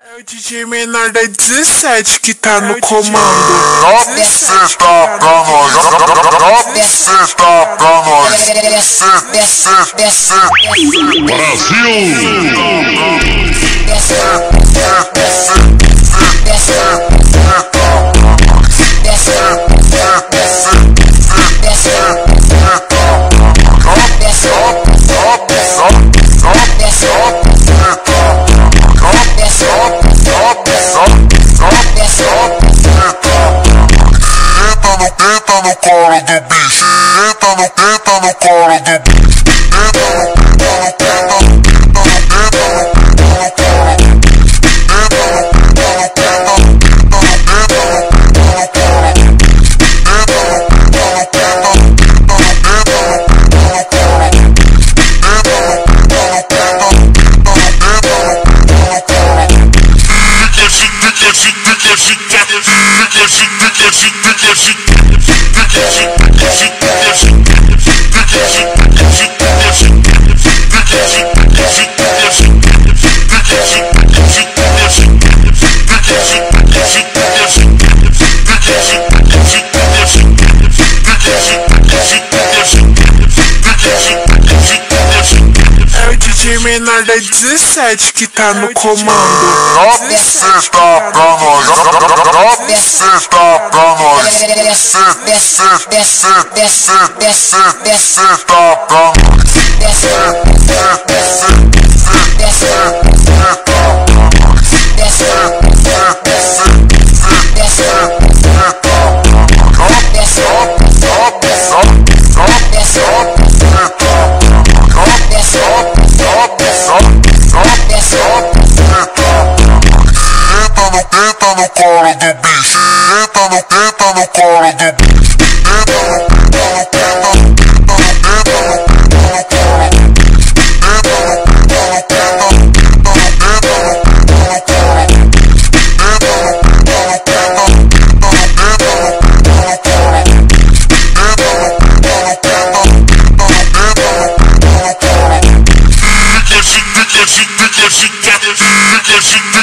É o DJ menor da 17 que tá no comando. Dá buceta pra nós, dá buceta pra nós. Tenta no colo do bicho, tenta no colo do bicho, menor da 17 que tá no comando. Dá buceta pra nós, dá buceta pra nós. Buceta pra Tenta no colo do bicho, tenta no colo do bicho, Fica